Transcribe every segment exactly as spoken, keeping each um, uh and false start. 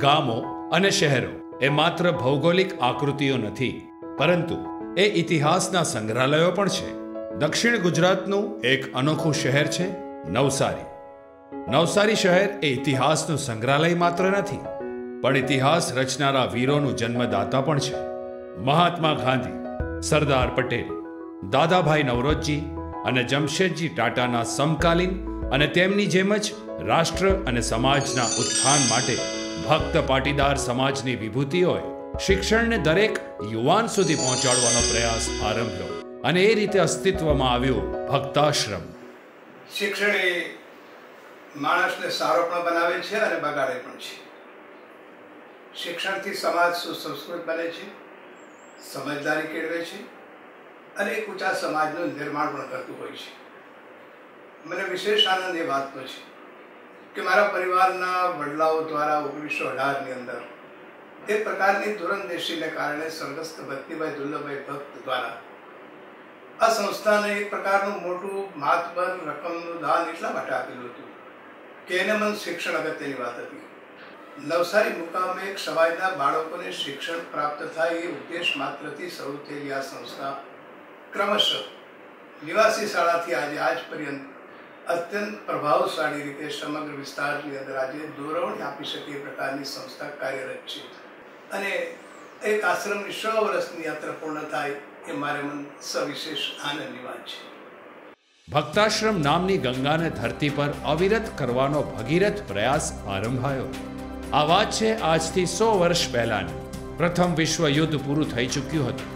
ગામો અને શહેરો એ માત્ર ભૌગોલિક આકૃતિઓ નથી, પરંતુ એ ઇતિહાસના સંગ્રહાલયો પણ છે. દક્ષિણ ગુજરાતનું એક અનોખું શહેર છે નવસારી. નવસારી શહેર એ ઇતિહાસનું સંગ્રહાલય માત્ર નથી, પણ ઇતિહાસ રચનારા વીરોનું જન્મદાતા પણ છે. મહાત્મા ગાંધી, સરદાર પટેલ, દાદાભાઈ નવરોજી અને જમશેદજી ટાટાના સમકાલીન અને તેમની જેમ જ રાષ્ટ્ર અને સમાજના ઉત્થાન માટે ભક્ત પાટીદાર સમાજની વિભૂતિઓએ શિક્ષણને દરેક યુવાન સુધી પહોંચાડવાનો પ્રયાસ આરંભ્યો અને એ રીતે અસ્તિત્વમાં આવ્યું ભક્તાશ્રમ. શિક્ષણ એ માણસને સારો પણ બનાવે છે અને બગાડે પણ છે. શિક્ષણથી સમાજ સુસંસ્કૃત બને છે, સમજદારી કેળવે છે અને એક ઊંચા સમાજનું નિર્માણ પણ કરતું હોય છે. મને વિશેષ આનંદ એ વાતનો છે કે મારા પરિવારના વડલાઓ દ્વારા ઓગણીસો અઢારની અંદર એ પ્રકારની દૂરંદેશીને કારણે સ્વર્ગસ્થ ભક્તિભાઈ દુર્લભભાઈ ભક્ત દ્વારા આ સંસ્થાને એક પ્રકારનું મોટું માતબર રકમનું દાન એટલા માટે આપેલું હતું કે એને મન શિક્ષણ અગત્યની વાત હતી. નવસારી મુકામે એક સમાજના બાળકોને શિક્ષણ પ્રાપ્ત થાય એ ઉદ્દેશ માત્રથી શરૂ થયેલી આ સંસ્થા ક્રમશઃ નિવાસી શાળાથી આજે આજ પર્યંત અત્યંત પ્રભાવશાળી રીતે સમગ્ર વિસ્તારની અંદર આજે દોરવણી આપી શકે એ પ્રકારની સંસ્થા કાર્યરત છે. અને એક આશ્રમની સો વર્ષની યાત્રા પૂર્ણ થાય એ મારે મન સવિશેષ આનંદની વાત છે. ભક્તાશ્રમ નામની ગંગાને ધરતી પર અવિરત કરવાનો ભગીરથ પ્રયાસ આરંભાયો. આ વાત છે આજથી સો વર્ષ પહેલાની. પ્રથમ વિશ્વ યુદ્ધ પૂરું થઈ ચૂક્યું હતું,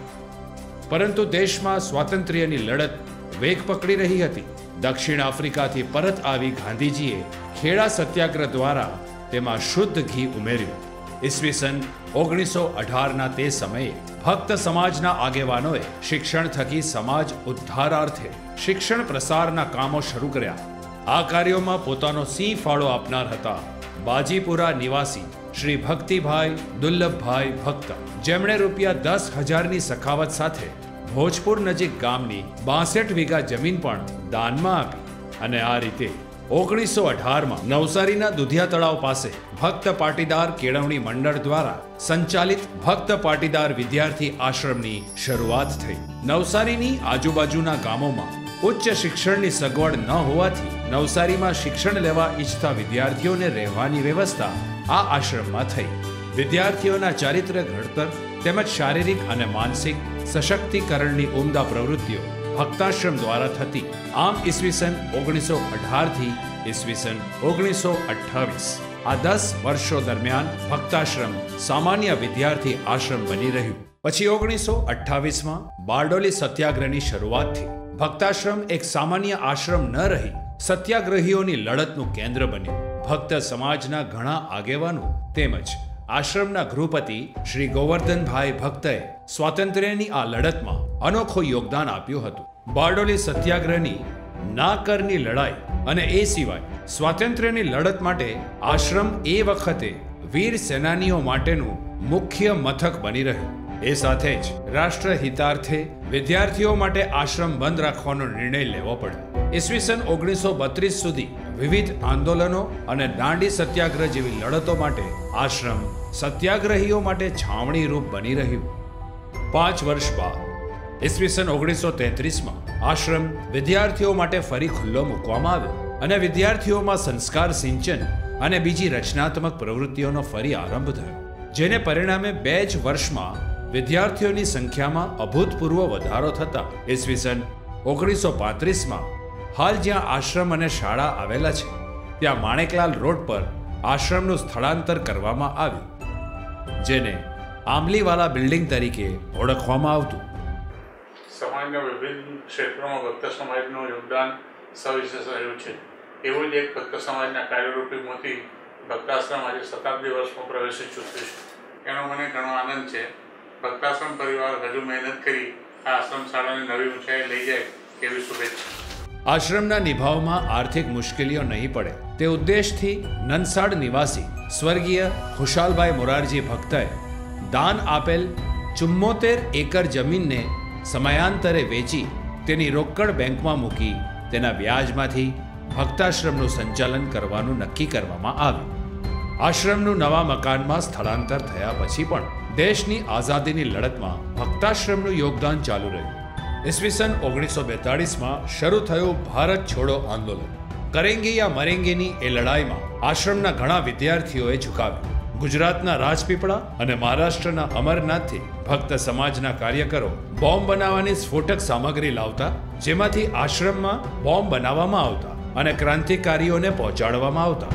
પરંતુ દેશમાં સ્વાતંત્ર્યની લડત વેગ પકડી રહી હતી. દક્ષિણ આફ્રિકાથી પરત આવી ગાંધીજીએ ખેડા સત્યાગ્રહ દ્વારા તેમાં શુદ્ધ ઘી ઉમેર્યું. ઈસવીસન ઓગણીસો અઢારના તે સમયે ભક્ત સમાજના આગેવાનોએ શિક્ષણ થકી સમાજ ઉદ્ધારાર્થે શિક્ષણ પ્રસારના કામો શરૂ કર્યા. આ કાર્યોમાં પોતાનો સિંહ ફાળો આપનાર હતા બાજીપુરા નિવાસી શ્રી ભક્તિભાઈ દુર્લભભાઈ ભક્ત, જેમણે રૂપિયા દસ હજારની સખાવત સાથે ભોજપુર નજીક ગામની બાસઠ વીઘા જમીન પણ દાનમાં આપી. અને આ રીતે ઓગણીસો અઢારમાં નવસારીના દુધિયા તળાવ પાસે ભક્ત પાટીદાર કેળવણી મંડળ દ્વારા સંચાલિત ભક્ત પાટીદાર વિદ્યાર્થી આશ્રમની શરૂઆત થઈ. નવસારીની આજુબાજુના ગામોમાં ઉચ્ચ શિક્ષણની સગવડ ન હોવાથી નવસારીમાં શિક્ષણ લેવા ઈચ્છતા વિદ્યાર્થીઓને રહેવાની વ્યવસ્થા આ આશ્રમમાં થઈ. વિદ્યાર્થીઓના ચારિત્ર્ય ઘડતર તેમજ શારીરિક અને માનસિક સશક્તિકરણની ઉમદા પ્રવૃત્તિઓ ભક્તાશ્રમ દ્વારા થતી. આમ ઈસવીસન ઓગણીસો અઢારથી ઈસવીસન ઓગણીસો અઠ્ઠાવીસ આ દસ વર્ષો દરમિયાન ભક્તાશ્રમ સામાન્ય વિદ્યાર્થી આશ્રમ બની રહ્યું. પછી ઓગણીસો અઠ્ઠાવીસમાં બારડોલી સત્યાગ્રહની શરૂઆતથી ભક્તાશ્રમ એક સામાન્ય આશ્રમ ન રહી સત્યાગ્રહીઓની લડતનું કેન્દ્ર બન્યું. ભક્ત સમાજના ઘણા આગેવાનો તેમજ આશ્રમના ગૃહપતિ શ્રી ગોવર્ધનભાઈ ભક્તએ સ્વાતંત્ર્યની આ લડતમાં અનોખું યોગદાન આપ્યું હતું. બારડોલી સત્યાગ્રહની ના કરની લડાઈ અને એ સિવાય સ્વાતંત્ર્યની લડત માટે આશ્રમ એ વખતે વીર સેનાનીઓ માટેનું મુખ્ય મથક બની રહ્યું. એ સાથે જ રાષ્ટ્રહિતાર્થે વિદ્યાર્થીઓ માટે આશ્રમ બંધ રાખવાનો નિર્ણય લેવો પડ્યો. ઈસવીસન ઓગણીસો બત્રીસ સુધી વિવિધ આંદોલનો અને દાંડી સત્યાગ્રહ જેવી લડતો માટે આશ્રમ સત્યાગ્રહીઓ માટે છાવણી રૂપ બની રહ્યું. પાંચ વર્ષ બાદ ઈસવીસન ઓગણીસો તેત્રીસમાં આશ્રમ વિદ્યાર્થીઓ માટે ફરી ખુલ્લો મૂકવામાં આવ્યો અને વિદ્યાર્થીઓમાં સંસ્કાર સિંચન અને બીજી રચનાત્મક પ્રવૃત્તિઓનો ફરી આરંભ થયો, જેને પરિણામે બે જ વર્ષમાં વિદ્યાર્થીઓની સંખ્યામાં અભૂતપૂર્વ વધારો થતા ઈસવીસન ઓગણીસો પાંત્રીસમાં હાલ જ્યાં આશ્રમ અને શાળા આવેલા છે ત્યાં માણેકલાલ રોડ પર આશ્રમનું સ્થળાંતર કરવામાં આવ્યું, જેને આંબલીવાલા બિલ્ડિંગ તરીકે ઓળખવામાં આવતું. સમાજના વિભિન્ન ક્ષેત્રોમાં ભક્ત સમાજનું યોગદાન સવિશેષ રહ્યું છે. એવું જ એક ભક્ત સમાજના કાર્યરૂપી મોતી ભક્તાશ્રમ આજે શતાબ્દી વર્ષમાં પ્રવેશી ચૂક્યું છે. એનો મને ઘણો આનંદ છે. ભક્તાશ્રમ પરિવાર હજુ મહેનત કરી આ આશ્રમ શાળાને નવી ઊંચાઈ લઈ જાય એવી શુભેચ્છા. આશ્રમના નિભાવમાં આર્થિક મુશ્કેલીઓ નહીં પડે તે ઉદ્દેશથી નનસાડ નિવાસી સ્વર્ગીય ખુશાલભાઈ મોરારજી ભક્તએ દાન આપેલ ચુમ્મોતેર એકર જમીનને સમયાંતરે વેચી તેની રોકડ બેંકમાં મૂકી તેના વ્યાજમાંથી ભક્તાશ્રમનું સંચાલન કરવાનું નક્કી કરવામાં આવ્યું. આશ્રમનું નવા મકાનમાં સ્થળાંતર થયા પછી પણ દેશની આઝાદીની લડતમાં ભક્તાશ્રમનું યોગદાન ચાલુ રહ્યું. ઈસવીસન ઓગણીસો બેતાળીસમાં શરૂ થયું ભારત છોડો આંદોલન. કરેંગે યા મરેંગેની એ લડાઈમાં આશ્રમના ઘણા વિદ્યાર્થીઓએ ઝુકાવ્યું. ગુજરાતના રાજપીપળા અને મહારાષ્ટ્રના અમરનાથથી ભક્ત સમાજના કાર્યકરો બોમ્બ બનાવવાની સ્ફોટક સામગ્રી લાવતા, જેમાંથી આશ્રમમાં બોમ્બ બનાવવામાં આવતા અને ક્રાંતિકારીઓને પહોંચાડવામાં આવતા.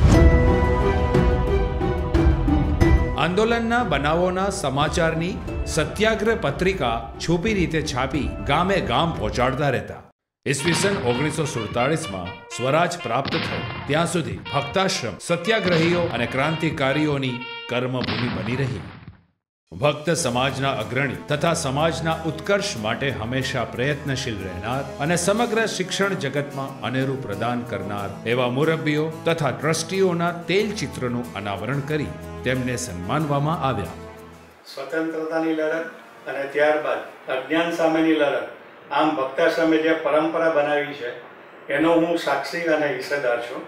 આંદોલનના બનાવોના સમાચારની સત્યાગ્રહ પત્રિકા છુપી રીતે છાપી ગામે ગામ પહોંચાડતા રહેતા. ઈસવીસન ઓગણીસો સુડતાળીસમાં સ્વરાજ પ્રાપ્ત થયું ત્યાં સુધી ભક્તાશ્રમ સત્યાગ્રહીઓ અને ક્રાંતિકારીઓની કર્મભૂમિ બની રહી. ભક્ત સમાજના અગ્રણી તથા સમાજના ઉત્કર્ષ માટે હંમેશા પ્રયત્નશીલ રહેનાર અને સમગ્ર શિક્ષણ જગતમાં અનેરું પ્રદાન કરનાર એવા મુરબ્બીઓ તથા ટ્રસ્ટીઓના તેલ ચિત્રનું અનાવરણ કરી તેમને સન્માનવામાં આવ્યા. સ્વતંત્રતાની લડત અને ત્યારબાદ અજ્ઞાન સામેની લડત, આમ ભક્તાશ્રમે જે પરંપરા બનાવી છે એનો હું સાક્ષી અને હિસ્સેદાર છું.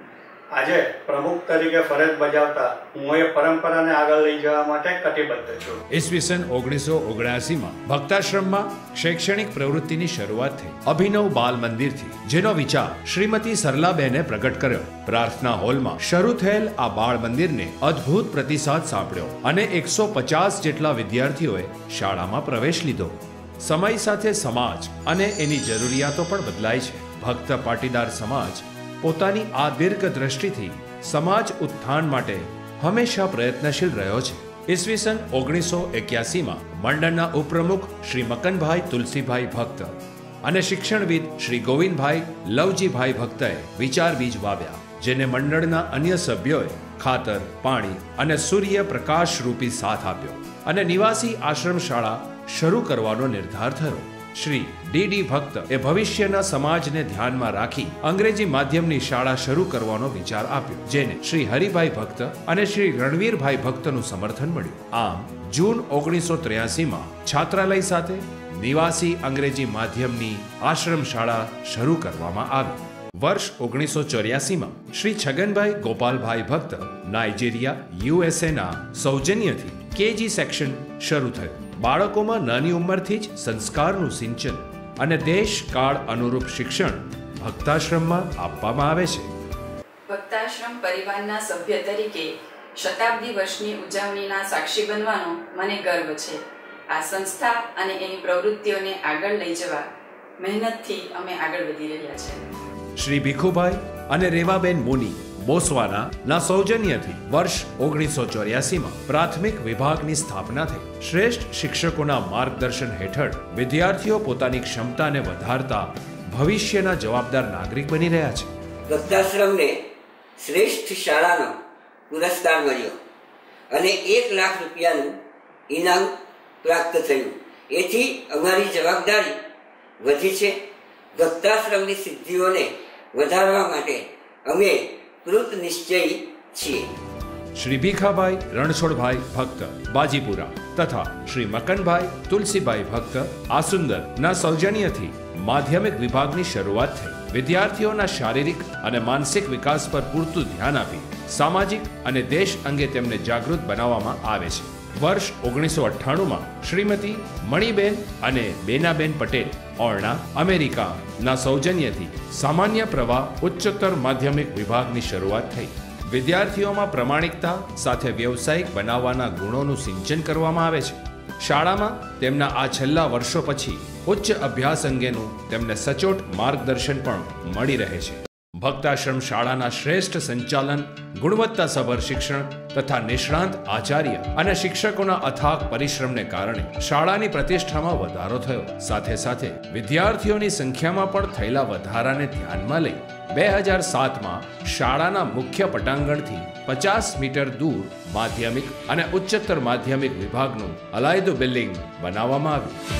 આજે પ્રમુખ તરીકે ફરજ બજાવતા હું એ પરંપરાને આગળ લઈ જવા માટે કટિબદ્ધ છું. ઈસવીસન ઓગણીસો ઓગણ્યાસીમાં ભક્તાશ્રમમાં શૈક્ષણિક પ્રવૃત્તિની શરૂઆત થઈ. અભિનવ બાલ મંદિરથી, જેનો વિચાર શ્રીમતી સરલાબેને પ્રગટ કર્યો. પ્રાર્થના હોલમાં શરૂ થયેલ આ બાળ મંદિરને અદ્ભુત પ્રતિસાદ સાંપડ્યો અને એકસો પચાસ જેટલા વિદ્યાર્થીઓએ શાળામાં પ્રવેશ લીધો. સમય સાથે સમાજ અને એની જરૂરિયાતો પણ બદલાય છે. ભક્ત પાટીદાર સમાજ પોતાની આ દીર્ઘ દ્રષ્ટિથી સમાજ ઉત્થાન માટે હંમેશા પ્રયત્નશીલ રહ્યો છે. ઈસવીસન ઓગણીસો એક્યાસીમાં મંડળના ઉપપ્રમુખ શ્રી મકનભાઈ તુલસીભાઈ ભક્ત અને શિક્ષણવિદ શ્રી ગોવિંદભાઈ લવજીભાઈ ભક્તએ વિચાર બીજ વાવ્યા, જેને મંડળના અન્ય સભ્યોએ ખાતર, પાણી અને સૂર્ય પ્રકાશ રૂપી સાથ આપ્યો અને નિવાસી આશ્રમ શાળા શરૂ કરવાનો નિર્ધાર થયો. શ્રી ડી ડી ભક્ત એ ભવિષ્યના સમાજને ધ્યાનમાં રાખી અંગ્રેજી માધ્યમની શાળા શરૂ કરવાનો વિચાર આપ્યો, જેને શ્રી હરિભાઈ ભક્ત અને શ્રી રણવીરભાઈ ભક્તનું સમર્થન મળ્યું. આમ જૂન ઓગણીસો ત્ર્યાસીમાં છાત્રાલય સાથે નિવાસી અંગ્રેજી માધ્યમની આશ્રમ શાળા શરૂ કરવામાં આવી. વર્ષ ઓગણીસો ચોર્યાસીમાં શ્રી છગનભાઈ ગોપાલભાઈ ભક્ત નાઇજીરિયા યુએસએના સૌજન્યથી કેજી સેક્શન શરૂ થયું. બાળકોમાં નાની ઉંમરથી જ સંસ્કારનું સિંચન અને દેશ કાળ અનુરૂપ શિક્ષણ ભક્તાશ્રમમાં આપવામાં આવે છે. ભક્તાશ્રમ પરિવારના સભ્ય તરીકે શતાબ્દી વર્ષની ઉજવણીના સાક્ષી બનવાનો મને ગર્વ છે. આ સંસ્થા અને એની પ્રવૃત્તિઓને આગળ લઈ જવા મહેનતથી અમે આગળ વધી રહ્યા છીએ. શ્રી ભીખુભાઈ અને રેવાબેન મુની બોસવાના ના સૌજન્યથી વર્ષ ઓગણીસો ચોર્યાસીમાં પ્રાથમિક વિભાગની સ્થાપના થઈ. શ્રેષ્ઠ શિક્ષકોના માર્ગદર્શન હેઠળ વિદ્યાર્થીઓ પોતાની ક્ષમતાને વધારતા ભવિષ્યના જવાબદાર નાગરિક બની રહ્યા છે. ભક્તાશ્રમને શ્રેષ્ઠ શાળાનો પુરસ્કાર મળ્યો અને એક લાખ રૂપિયાનું ઇનામ પ્રાપ્ત થયું. એથી અમારી જવાબદારી વધી છે. ભક્તાશ્રમની સિદ્ધિઓને વધારવા માટે અમે કૃત નિશ્ચયી છીએ. શ્રી ભીખાભાઈ રણછોડભાઈ ભક્ત બાજીપુરા તથા શ્રી મકનભાઈ તુલસીભાઈ ભક્ત આસુંદર ના સૌજન્યથી માધ્યમિક વિભાગની શરૂઆત થઈ. વિદ્યાર્થીઓના શારીરિક અને માનસિક વિકાસ પર પૂરતું ધ્યાન આપી સામાજિક અને દેશ અંગે તેમને જાગૃત બનાવવામાં આવે છે. વર્ષ ઓગણીસો અઠ્ઠાણુંમાં શ્રીમતી મણિબેન અને બેનાબેન પટેલ ઓરણા અમેરિકા ના સૌજન્યથી સામાન્ય પ્રવાહ ઉચ્ચતર માધ્યમિક વિભાગની શરૂઆત થઈ. વિદ્યાર્થીઓમાં પ્રમાણિકતા સાથે વ્યવસાયિક બનાવવાના ગુણોનું સિંચન કરવામાં આવે છે. શાળામાં તેમના આ છેલ્લા વર્ષો પછી ઉચ્ચ અભ્યાસ અંગેનું તેમને સચોટ માર્ગદર્શન પણ મળી રહે છે. ભક્તાશ્રમ શાળાના શ્રેષ્ઠ સંચાલન, ગુણવત્તાસભર શિક્ષણ તથા નિષ્ણાંત આચાર્ય અને શિક્ષકોના અથાગ પરિશ્રમને કારણે શાળાની પ્રતિષ્ઠામાં વધારો થયો. સાથે સાથે વિદ્યાર્થીઓની સંખ્યામાં પણ થયેલા વધારાને ધ્યાનમાં લઈ બે હજાર સાતમાં શાળાના મુખ્ય પટાંગણથી પચાસ મીટર દૂર માધ્યમિક અને ઉચ્ચતર માધ્યમિક વિભાગનું અલાયદું બિલ્ડિંગ બનાવવામાં આવ્યું.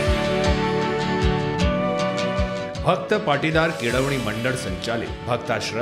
ભક્ત પાટીદાર કેળવણી મંડળ સંચાલિત ભક્તાશ્રમે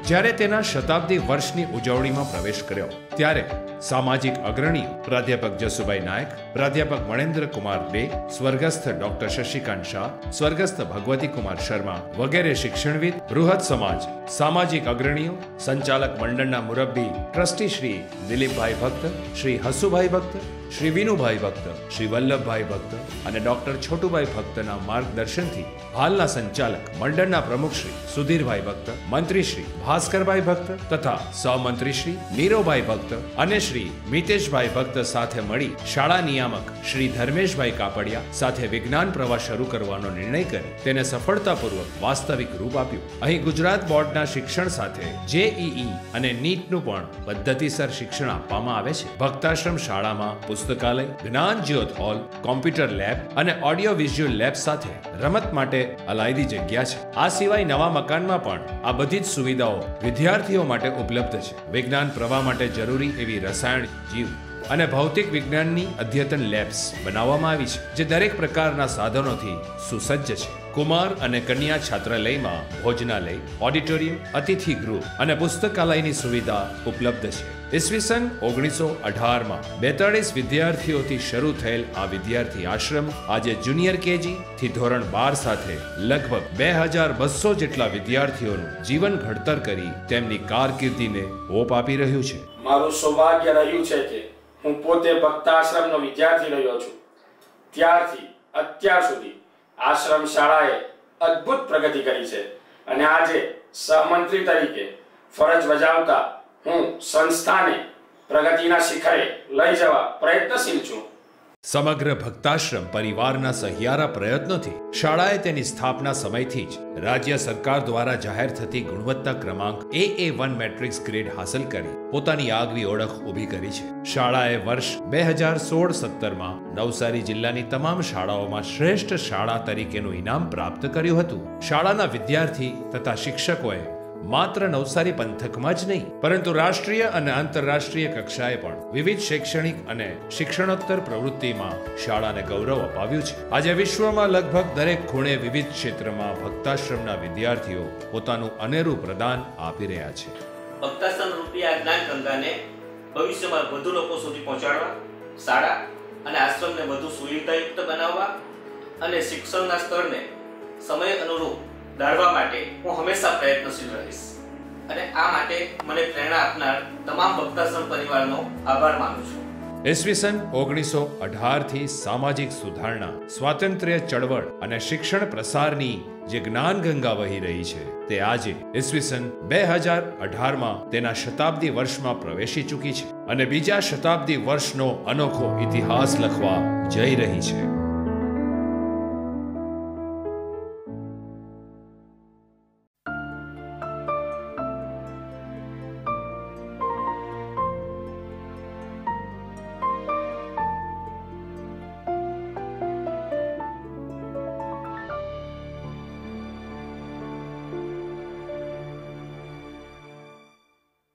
જ્યારે તેના શતાબ્દી વર્ષની ઉજવણીમાં પ્રવેશ કર્યો ત્યારે સામાજિક અગ્રણીઓ પ્રાધ્યાપક જસુભાઈ નાયક, પ્રાધ્યાપક મણેન્દ્ર કુમાર ડે, સ્વર્ગસ્થ ડોક્ટર શશિકાંત શાહ, સ્વર્ગસ્થ ભગવતી કુમાર શર્મા વગેરે શિક્ષણવિદ, બૃહદ સમાજ, સામાજિક અગ્રણીઓ, સંચાલક મંડળના મુરબ્બી ટ્રસ્ટી શ્રી દિલીપભાઈ ભક્ત, શ્રી હસુભાઈ ભક્ત, શ્રી વિનુભાઈ ભક્ત, શ્રી વલ્લભભાઈ ભક્ત અને ડોક્ટર છોટુભાઈ ભક્તના માર્ગદર્શનથી હાલના સંચાલક મંડળના પ્રમુખ શ્રી સુધીરભાઈ ભક્ત, મંત્રી શ્રી ભાસ્કરભાઈ ભક્ત તથા સહમંત્રી શ્રી નીરોભાઈ ભક્ત અને શ્રી મિતેશભાઈ ભક્ત સાથે મળી શાળા નિયામક શ્રી ધર્મેશભાઈ કાપડિયા સાથે વિજ્ઞાન પ્રવાહ શરૂ કરવાનો નિર્ણય કરી તેને સફળતાપૂર્વક વાસ્તવિક રૂપ આપ્યું. અહીં ગુજરાત બોર્ડના શિક્ષણ સાથે જેઈઈ અને નીટનું પણ પદ્ધતિસર શિક્ષણ આપવામાં આવે છે. ભક્તાશ્રમ શાળામાં પુસ્તકાલય, Gyan Jyot hall, computer lab અને ઓડિયો વિઝ્યુઅલ લેબ સાથે રમત માટે અલાયદી જગ્યા છે. આ સિવાય નવા મકાનમાં પણ આ બધી જ સુવિધાઓ વિદ્યાર્થીઓ માટે ઉપલબ્ધ છે. વિજ્ઞાન પ્રવાહ માટે જરૂરી એવી રસાયણ, જીવ અને ભૌતિક વિજ્ઞાનની અદ્યતન લેબ્સ બનાવવામાં આવી છે જે દરેક પ્રકારના સાધનોથી સુસજ્જ છે. કુમાર અને કન્યા છાત્રાલયમાં ભોજનાલય, ઓડિટોરિયમ, અતિથિ ગૃહ અને પુસ્તકાલયની સુવિધા ઉપલબ્ધ છે. ઈસવીસન ઓગણીસો અઢારમાં બેતાળીસ વિદ્યાર્થીઓથી શરૂ થયેલ આ વિદ્યાર્થી આશ્રમ આજે જુનિયર કેજી થી ધોરણ બાર સાથે લગભગ બે હજાર બસો જેટલા વિદ્યાર્થીઓનું જીવન ઘડતર કરી તેમની કારકિર્દીને ઓપ આપી રહ્યું છે. મારું સૌભાગ્ય રહ્યું છે કે હું પોતે ભક્તાશ્રમનો વિદ્યાર્થી રહ્યો છું. ત્યારથી અત્યાર સુધી આશ્રમ શાળાએ અદ્ભુત પ્રગતિ કરી છે અને આજે સહમંત્રી તરીકે ફરજ બજાવતા હું સંસ્થાને પ્રગતિના શિખરે લઈ જવા પ્રયત્નશીલ છું. સમગ્ર ભક્તાશ્રમ પરિવારના સહિયારા પ્રયત્નોથી શાળાએ તેની સ્થાપના સમયથી જ રાજ્ય સરકાર દ્વારા જાહેર થતી ગુણવત્તા ક્રમાંક A A one matrix grade હાંસલ કરી પોતાની આગવી ઓળખ ઊભી કરી છે. શાળાએ વર્ષ બે હજાર સોળ સત્તરમાં નવસારી જિલ્લાની તમામ શાળાઓમાં શ્રેષ્ઠ શાળા તરીકેનું ઇનામ પ્રાપ્ત કર્યું હતું. શાળાના વિદ્યાર્થી તથા શિક્ષકોએ માત્ર નવસારી પંથકમાં જ નહીં પરંતુ રાષ્ટ્રીય અને આંતરરાષ્ટ્રીય કક્ષાએ પણ વિવિધ શૈક્ષણિક અને શિક્ષણોત્તર પ્રવૃત્તિમાં શાળાને ગૌરવ અપાવ્યું છે. આજે વિશ્વમાં લગભગ દરેક ખૂણે વિવિધ ક્ષેત્રમાં ભક્તાશ્રમના વિદ્યાર્થીઓ પોતાનું અનેરું પ્રદાન આપી રહ્યા છે. ભક્તાશ્રમ રૂપી આ જ્ઞાન ગંગાને ભવિષ્યમાં વધુ લોકો સુધી પહોંચાડવા, શાળા અને આશ્રમને વધુ સુવિધાયુક્ત બનાવવા અને શિક્ષણના સ્તરને સમય અનુરૂપ ધારવા માટે હું હંમેશા પ્રયત્નશીલ રહીશ અને આ માટે મને પ્રેરણા આપનાર તમામ ભક્તાશ્રમ પરિવારનો આભાર માનું છું. ઈસવીસન ઓગણીસો અઢાર થી સામાજિક સુધારણા, સ્વાતંત્ર્ય ચળવળ અને શિક્ષણ પ્રસારની જે જ્ઞાન ગંગા વહી રહી છે તે આજે ઈસવીસન બે હજાર અઢારમાં તેના શતાબ્દી વર્ષમાં પ્રવેશી ચૂકી છે અને બીજા શતાબ્દી વર્ષનો અનોખો ઇતિહાસ લખવા જઈ રહી છે.